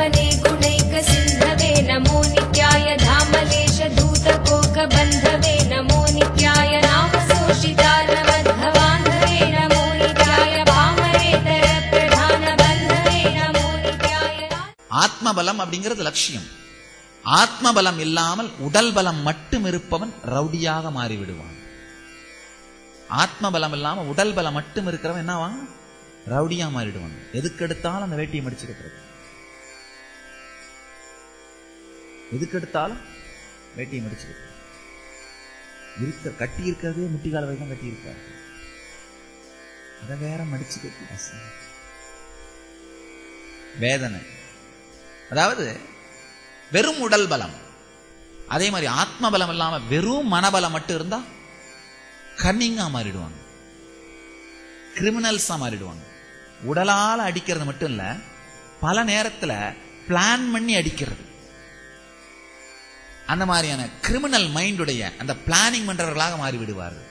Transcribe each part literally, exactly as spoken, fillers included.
पावने गुणैक सिन्धवे नमो नित्याय धामलेश धूत कोक बन्धवे नमो नित्याय नाम शोषितारवद्धवान्धवे नमो नित्याय पामरेतर प्रधान बन्धवे नमो नित्याय. ஆத்மபலம் அப்படிங்கிறது லட்சியம். ஆத்மபலம் இல்லாமல் உடல் பலம் மட்டும் இருப்பவன் ரவுடியாக மாறிவிடுவான். ஆத்மபலம் இல்லாம உடல் பலம் மட்டும் இருக்கிறவன் என்னவான்? ரவுடியா மாறிடுவான். எதுக்கு எடுத்தாலும் அந்த வேட்டியை மடிச்சுக்கிறது, எதுக்கு எடுத்தாலும் வேட்டியை மடிச்சுக்கிறது. இருக்க கட்டி இருக்கிறதே முட்டிகால வரைக்கும் கட்டி இருக்காரு, அதை வேற மடிச்சுக்கிறது வேதனை. அதாவது வெறும் உடல் பலம். அதே மாதிரி ஆத்ம பலம் இல்லாம வெறும் மனபலம் மட்டும் இருந்தா கன்னிங்கா மாறிடுவாங்க, கிரிமினல்ஸா மாறிடுவாங்க. உடலால அடிக்கிறது மட்டும் இல்ல, பல நேரத்துல பிளான் பண்ணி அடிக்கிறது. அந்த மாதிரியான கிரிமினல் மைண்டுடைய அந்த பிளானிங் பண்றவர்களாக மாறிவிடுவார்கள்.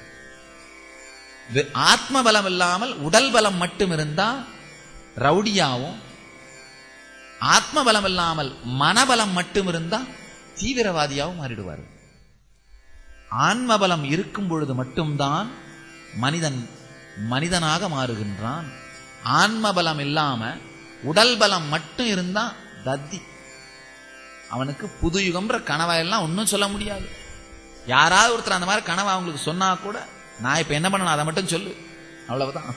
ஆத்ம பலம் இல்லாமல் உடல் பலம் மட்டும் இருந்தா ரவுடியாவும், ஆத்ம பலம் இல்லாமல் மனபலம் மட்டும் இருந்தா தீவிரவாதியாகவும் மாறிடுவார்கள். ஆன்ம பலம் இருக்கும் பொழுது மட்டும்தான் மனிதன் மனிதனாக மாறுகின்றான். ஆன்ம பலம் இல்லாம உடல் பலம் மட்டும் இருந்தா தத்தி. அவனுக்கு புது யுகம்ன்ற கனவாயெல்லாம் ஒன்னும் சொல்ல முடியாது. யாராவது ஒருத்தர் அந்த மாதிரி கனவா அவங்களுக்கு சொன்னா கூட, நான் இப்ப என்ன பண்ணணும் அதை மட்டும் சொல்லு, அவ்வளவுதான்.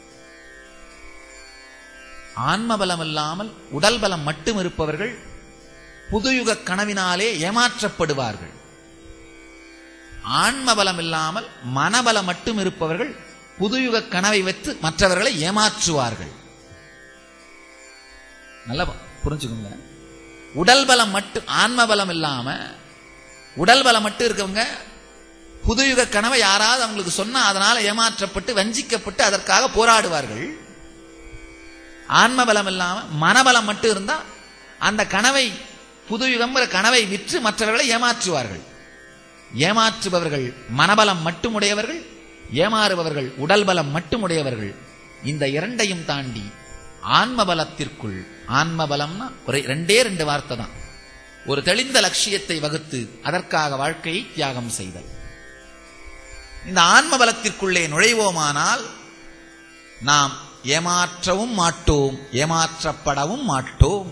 ஆன்ம பலம் இல்லாமல் உடல் பலம் மட்டும் இருப்பவர்கள் புதுயுக கனவினாலே ஏமாற்றப்படுவார்கள். ஆன்ம பலம் இல்லாமல் மனபலம் மட்டும் இருப்பவர்கள் புதுயுக கனவை வைத்து மற்றவர்களை ஏமாற்றுவார்கள். நல்லா புரிஞ்சுக்கோங்க. உடல் பலம் மட்டும், ஆன்ம பலம் இல்லாம உடல் பலம் மட்டும் இருக்கவங்க புதுயுக கனவை யாராவது அவங்களுக்கு சொன்னா அதனால ஏமாற்றப்பட்டு வஞ்சிக்கப்பட்டு அதற்காக போராடுவார்கள். ஆன்ம பலம் இல்லாம மனபலம் மட்டும் இருந்தா அந்த கனவை, புதுயுகம் கனவை விற்று மற்றவர்களை ஏமாற்றுவார்கள். ஏமாற்றுபவர்கள் மனபலம் மட்டுமுடையவர்கள், ஏமாறுபவர்கள் உடல் பலம் மட்டுமுடையவர்கள். இந்த இரண்டையும் தாண்டி ஆன்ம பலத்திற்குள், ஆன்ம பலம்னா ஒரு ரெண்டே ரெண்டு வார்த்தை தான், ஒரு தெளிந்த லட்சியத்தை வகுத்து அதற்காக வாழ்க்கையை தியாகம் செய்தல். இந்த ஆன்ம பலத்திற்குள்ளே நுழைவோமானால் நாம் ஏமாற்றவும் மாட்டோம், ஏமாற்றப்படவும் மாட்டோம்.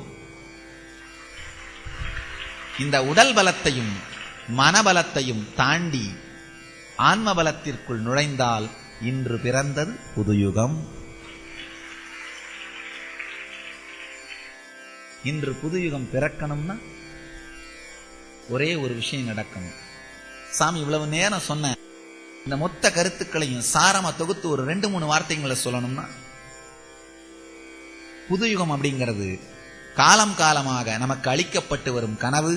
இந்த உடல் பலத்தையும் மனபலத்தையும் தாண்டி ஆன்ம பலத்திற்குள் நுழைந்தால் இன்று பிறந்தது புதுயுகம். இன்று புதுயுகம் பிறக்கணும்னா ஒரே ஒரு விஷயம் நடக்கணும். சாமி இவ்வளவு நேரம் சொன்ன இந்த மொத்த கருத்துக்களையும் சாரமா தொகுத்து ஒரு ரெண்டு மூணு வார்த்தைகளை சொல்லணும்னா, புதுயுகம் அப்படிங்கிறது காலம் காலமாக நமக்கு அளிக்கப்பட்டு வரும் கனவு.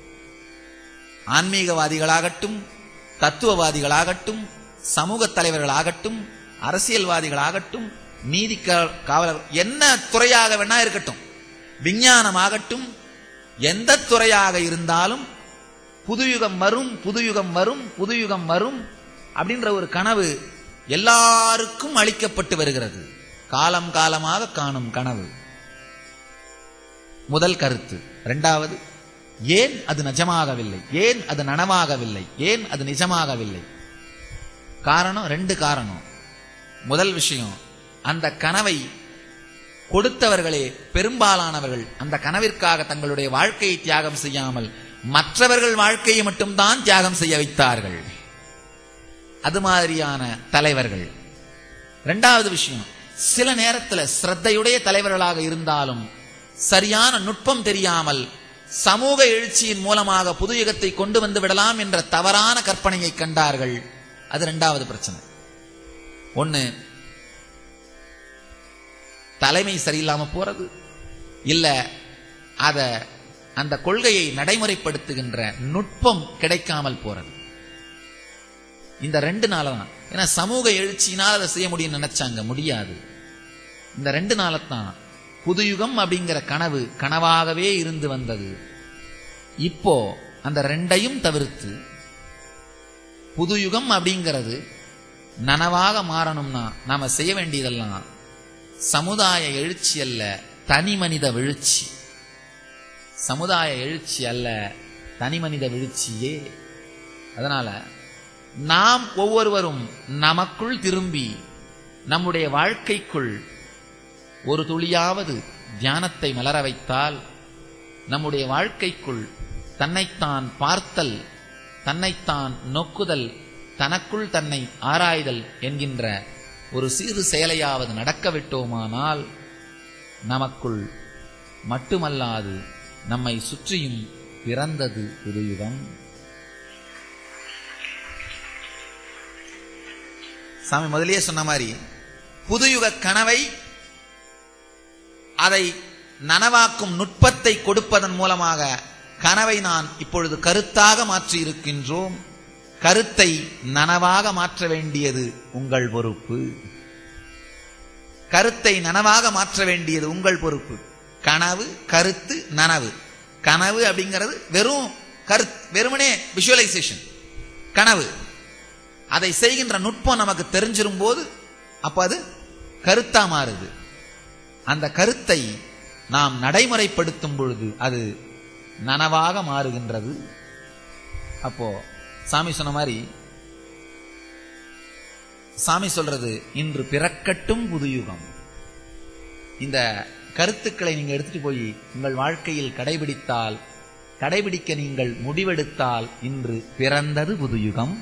ஆன்மீகவாதிகளாகட்டும், தத்துவவாதிகளாகட்டும், சமூக தலைவர்களாகட்டும், அரசியல்வாதிகளாகட்டும், நீதி காவலர், என்ன துறையாக வேணா இருக்கட்டும், விஞ்ஞானமாகட்டும், எந்த துறையாக இருந்தாலும் புதுயுகம் வரும், புதுயுகம் வரும், புதுயுகம் வரும் அப்படின்ற ஒரு கனவு எல்லாருக்கும் அளிக்கப்பட்டு வருகிறது. காலம் காலமாக காணும் கனவு. முதல் கருத்து. இரண்டாவது, ஏன் அது நிஜமாகவில்லை, ஏன் அது நனவாகவில்லை, ஏன் அது நிஜமாகவில்லை? காரணம் ரெண்டு காரணம். முதல் விஷயம், அந்த கனவை கொடுத்தவர்களே பெரும்பாலானவர்கள் அந்த கனவிற்காக தங்களுடைய வாழ்க்கையை தியாகம் செய்யாமல் மற்றவர்கள் வாழ்க்கையை மட்டும்தான் தியாகம் செய்ய வைத்தார்கள். அது மாதிரியான தலைவர்கள். இரண்டாவது விஷயம், சில நேரத்தில் ஸ்ரத்தையுடைய தலைவர்களாக இருந்தாலும் சரியான நுட்பம் தெரியாமல் சமூக எழுச்சியின் மூலமாக புதுயுகத்தை கொண்டு வந்து விடலாம் என்ற தவறான கற்பனையை கண்டார்கள். அது இரண்டாவது பிரச்சனை. ஒன்னு, தலைமை சரியில்லாம போறது, இல்ல அத அந்த கொள்கையை நடைமுறைப்படுத்துகின்ற நுட்பம் கிடைக்காமல் போறது. இந்த ரெண்டு நாளதான். ஏன்னா சமூக எழுச்சியினால் அதை செய்ய முடியும் நினைச்சாங்க, முடியாது. இந்த ரெண்டு நாளத்தான் புதுயுகம் அப்படிங்கிற கனவு கனவாகவே இருந்து வந்தது. இப்போ அந்த ரெண்டையும் தவிர்த்து புதுயுகம் அப்படிங்கிறது நனவாக மாறணும்னா நாம செய்ய வேண்டியதெல்லாம் சமுதாய எழுச்சி அல்ல, தனி மனித எழுச்சி. சமுதாய எழுச்சி அல்ல, தனி மனித வீழ்ச்சியே. அதனால நாம் ஒவ்வொருவரும் நமக்குள் திரும்பி நம்முடைய வாழ்க்கைக்குள் ஒரு துளியாவது தியானத்தை மலர வைத்தால், நம்முடைய வாழ்க்கைக்குள் தன்னைத்தான் பார்த்தல், தன்னைத்தான் நோக்குதல், தனக்குள் தன்னை ஆராய்தல் என்கின்ற ஒரு சிறு செயலையாவது நடக்க விட்டோமானால், நமக்குள் மட்டுமல்லாது நம்மை சுற்றியும் பிறந்தது புதுயுகம். சாமி முதலியே சொன்ன மாதிரி புதுயுக கனவை, அதை நனவாக்கும் நுட்பத்தை கொடுப்பதன் மூலமாக கனவை நான் இப்பொழுது கருத்தாக மாற்றி இருக்கின்றோம். கருத்தை நனவாக மாற்ற வேண்டியது உங்கள் பொறுப்பு. கருத்தை நனவாக மாற்ற வேண்டியது உங்கள் பொறுப்பு. கனவு, கருத்து, நனவு. கனவு அப்படிங்கிறது வெறும் கருத்து, வெறுமனே விஷுவலைசேஷன் கனவு. அதை செய்கின்ற நுட்பம் நமக்கு தெரிஞ்சிரும் போது அப்ப அது கருத்தா மாறுது. அந்த கருத்தை நாம் நடைமுறைப்படுத்தும் பொழுது அது நனவாக மாறுகின்றது. அப்போ சாமி சொன்ன மாதிரி, சாமி சொல்றது இன்று பிறக்கட்டும் புதுயுகம். இந்த கருத்துக்களை நீங்க எடுத்துட்டு போய் உங்கள் வாழ்க்கையில் கடைபிடித்தால், கடைபிடிக்க நீங்கள் முடிவெடுத்தால் இன்று பிறந்தது புதுயுகம்.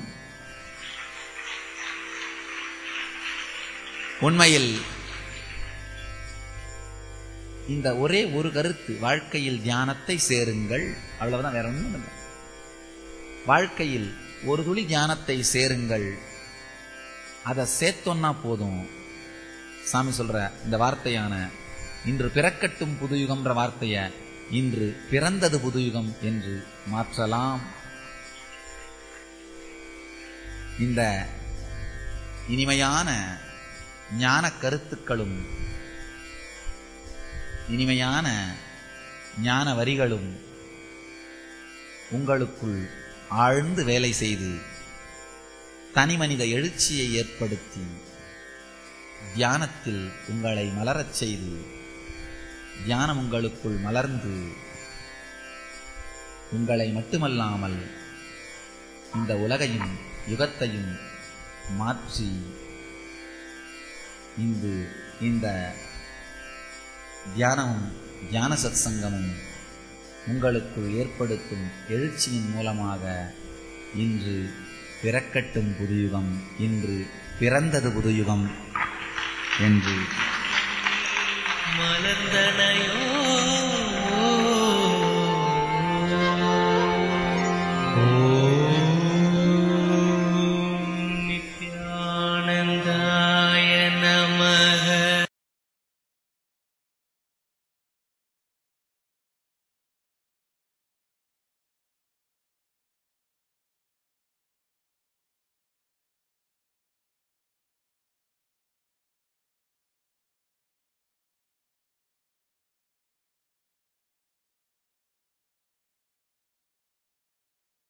உண்மையில் இந்த ஒரே ஒரு கருத்து, வாழ்க்கையில் தியானத்தை சேருங்கள், அவ்வளவுதான், வேற ஒன்றும் இல்லை. வாழ்க்கையில் ஒரு துளி தியானத்தை சேருங்கள், அதை சேர்த்தோன்னா போதும். சாமி சொல்ற இந்த வார்த்தையான இன்று பிறக்கட்டும் புதுயுகம்ன்ற வார்த்தைய இன்று பிறந்தது புதுயுகம் என்று மாற்றலாம். இந்த இனிமையான ஞான கருத்துக்களும் இனிமையான ஞான வரிகளும் உங்களுக்குள் ஆழ்ந்து வேலை செய்து தனி மனித எழுச்சியை ஏற்படுத்தி தியானத்தில் உங்களை மலரச் செய்து, தியானம் உங்களுக்குள் மலர்ந்து உங்களை மட்டுமல்லாமல் இந்த உலகையும் யுகத்தையும் மாற்றி இன்று இந்த தியானமும் தியான சத்சங்கமும் உங்களுக்குள் ஏற்படுத்தும் எழுச்சியின் மூலமாக இன்று பிறக்கட்டும் புதுயுகம், இன்று பிறந்தது புதுயுகம் என்று மலர்ந்தனையோ